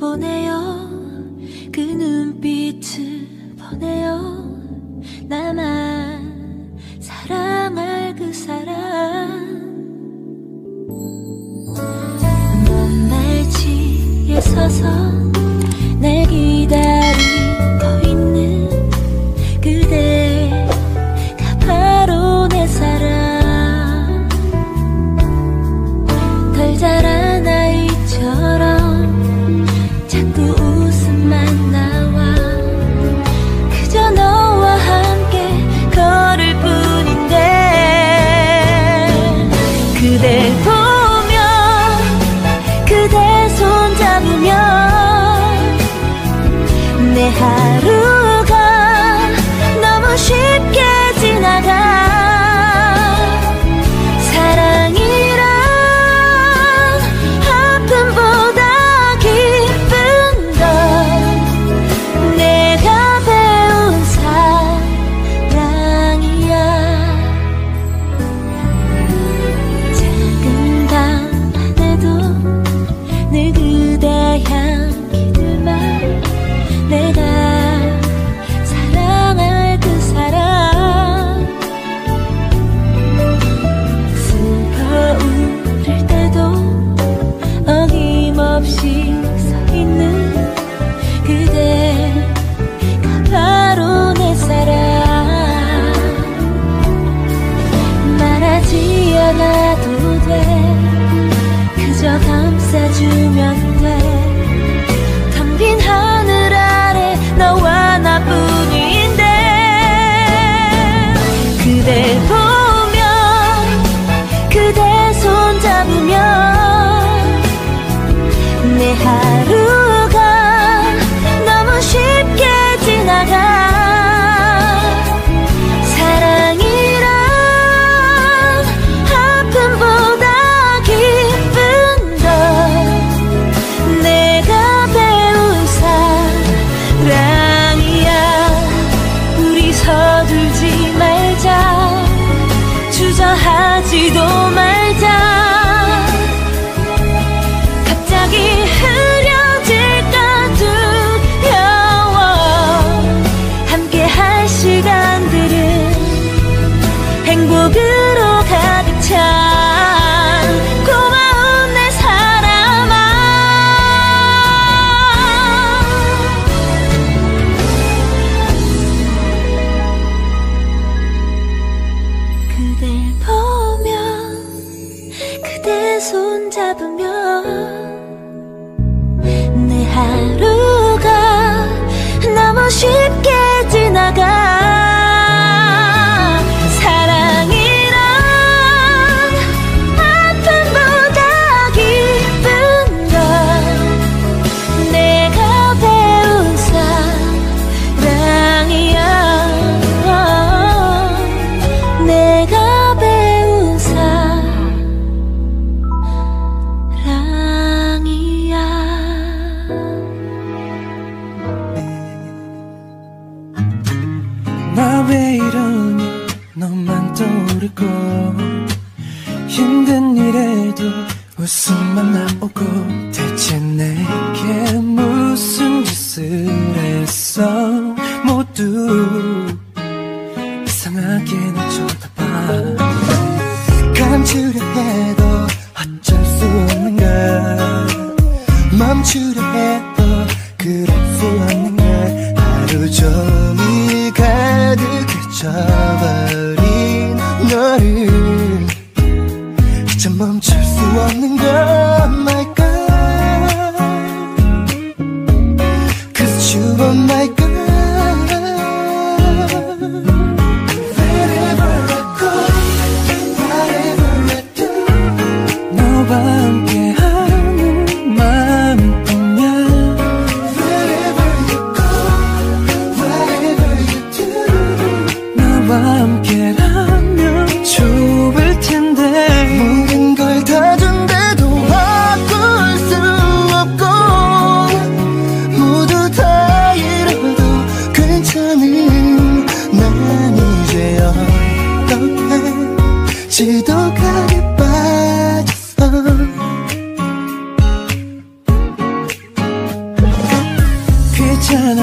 보내요. 그 눈빛을 보내요. 나만 사랑할 그 사람. 먼 발치에 서서 날 기다리고 있는 그대가 바로 내 사랑. 덜 자란 아이처럼 자꾸 웃음만 나와. 그저 너와 함께 걸을 뿐인데 그댈 보며 그대 손 잡으며 내 하루가 너무 쉽게 지나가. 사랑이란 아픔보다 기쁜 건 내가 배운 사랑이야. 작은 방 안에도 늘 그대 향기들만. 내가 사랑할 그 사람. 슬퍼 울을 때도 어김없이 서 있는 그대가 바로 내 사랑. 말하지 않아도 돼. 그저 감싸주면 돼. 텅 빈 하늘 아래 너와 나뿐인데 그댈 보며 그대 손 잡으며 내 하루가 너무 쉽게 지나가. 사랑이란 아픔보다 기쁜 건 내가 배운 사랑이야. 우리 서둘지 말자. 주저하지도 말자. 갑자기 흐려질까 두려워. 함께 할 시간들은 행복으로 가득 찬 고마운 내 사람아. 그댈 보며 그대 손 잡으며 내 하루가 너무 쉽게 지나가. 사랑이란 아픔보다 기쁜 건 내가 배운 사랑이야. 내가 배운 사랑이야. 나 왜 이러니 너만 떠오르고 힘든 일에도 웃음만 나오고 대체 내게 무슨 짓을 했어. 모두 이상하게 날 쳐다봐. 감추려 해도 어쩔 수 없는가. 멈추려 해도 그럴 수 없는가. 하루 종일 가득해져버린 너를 이제 멈출 수 없는 걸. My God, 'cause you are my God. Wherever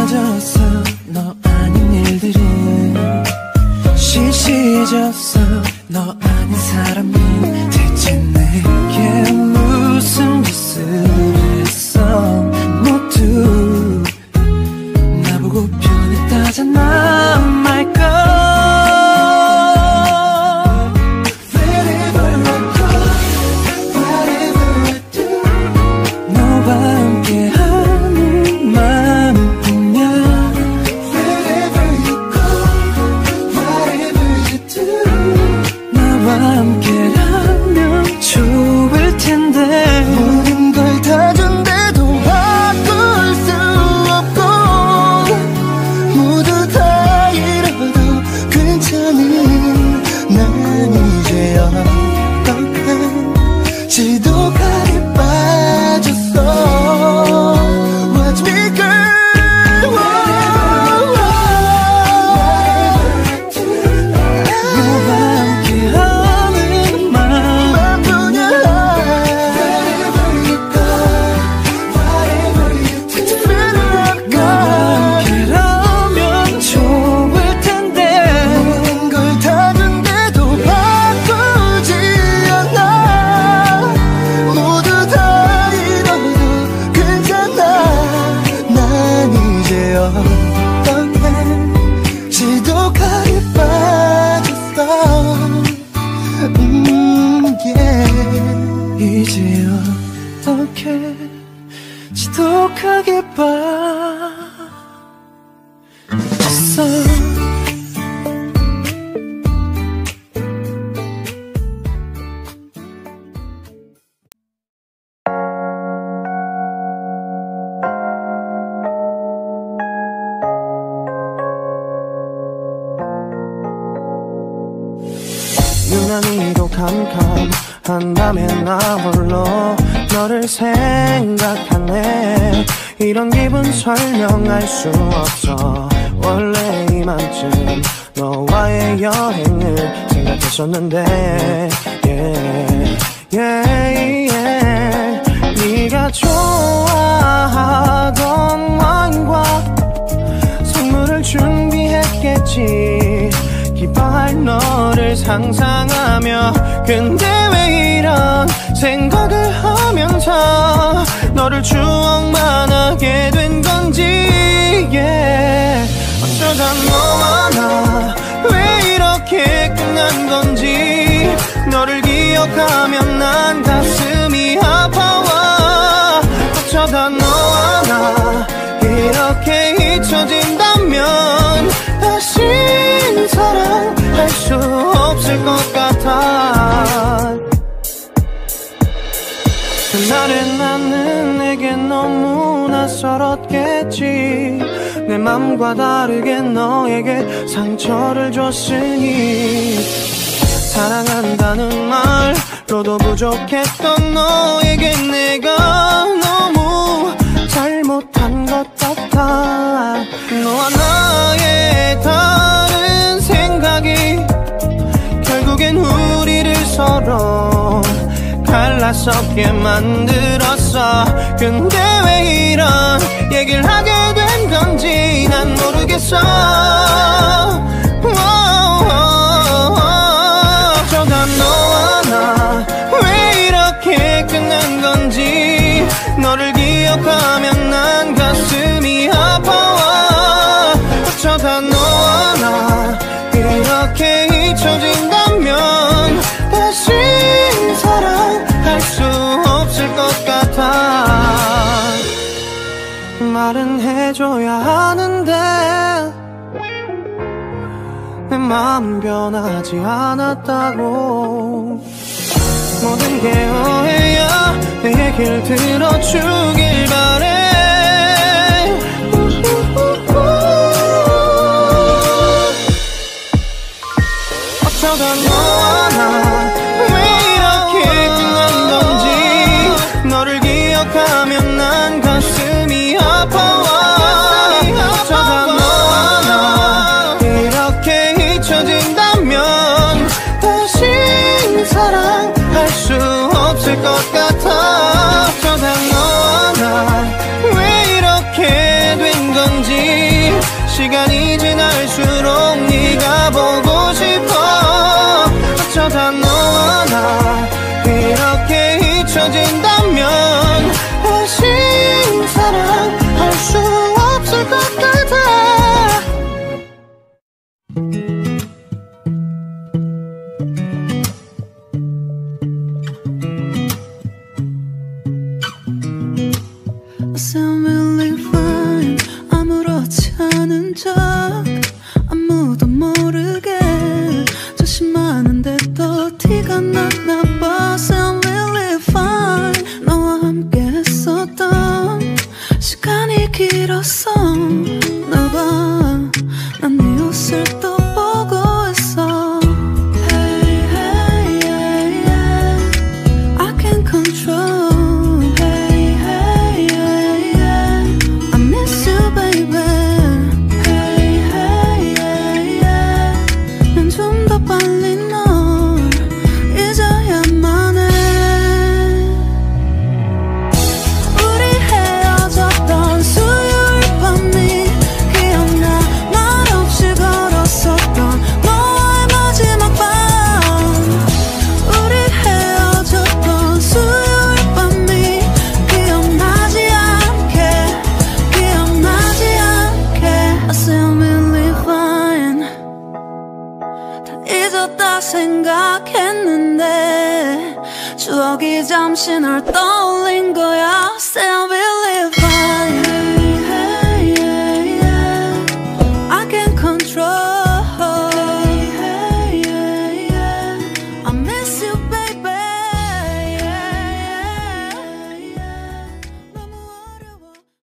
시시해졌어 너 아닌 일들은 시시해졌어 너 아닌 사람은 대체 내게 무슨 짓을 했어 모두 나보고 변했다잖아 말까 함께라면 좋을 텐데 모든 걸 다 준대도 바꿀 수 없고 모두 다 잃어도 괜찮은 난 이제 어떡해 지독하게 빠졌어 Watch me girl 지독하게 빠졌어 이제 어떻게 지독하게 빠졌어 유난히도 캄캄한 밤에 나 홀로 너를 생각하네 이런 기분 설명할 수 없어 원래 이맘쯤 너와의 여행을 생각했었는데 네가 좋아하던 와인과 선물을 준비했겠지 기뻐할 너를 상상하며 근데 왜 이런 생각을 하면서 너를 추억만 하게 된 건지 어쩌다 너와 나 왜 이렇게 끝난 건지 너를 기억하면 난 가슴이 아파와 어쩌다 너와 나 이렇게 잊혀진다면 다시 사랑할 수 없을 것 같아 그날의 나는 내게 너무 낯설었겠지 내 맘과 다르게 너에게 상처를 줬으니 사랑한다는 말로도 부족했던 너에게 내가 너무 잘못한 것 같아 너와 나의 다른 생각이 결국엔 우리를 서로 갈라서게 만들었어 근데 왜 이런 얘기를 하게 된 건지 난 모르겠어 어쩌다 너와 나 왜 이렇게 끝난 건지 너를 기억하면 난 가슴이 아파와 어쩌다 너와 나 이렇게 잊혀진다면 다시 사랑할 수 없을 것 같아 말은 해줘야 하는데 내 마음 변하지 않았다고 모든 게 오해야 내 얘기를 들어주길 바래 어쩌다 너와 나 왜 이렇게 끝난 건지 너를 기억하면 난 가슴이 아파와 어쩌다 너와 나 이렇게 잊혀진다면 다시 사랑할 수 없을 것 같아 어쩌다 너와 나 왜 이렇게 된 건지 아니면 다시 사랑할 수 없을 것 같아. I sound really fine. 아무렇지 않은 척 아무도 모르게 조심하는데 또 티가 났나 봐. Sound really fine. 너와 함께 했었던 시간이 길었어. 나 봐, 난 네 옷을 또 보고 있어. Hey, hey, yeah, yeah. I can't control. Hey, hey, yeah, yeah. I miss you, baby. Hey, hey, yeah, yeah. 난 좀 더 빨리 널 잊어야만 해. 우리 헤어졌던 수요일 밤이 기억나. 말없이 걸었었던 너와의 마지막 밤. 우리 헤어졌던 수요일 밤이 기억나지 않게, 기억나지 않게. I sound really fine. 다 잊었다 생각했는데 추억이 잠시 널 떠나.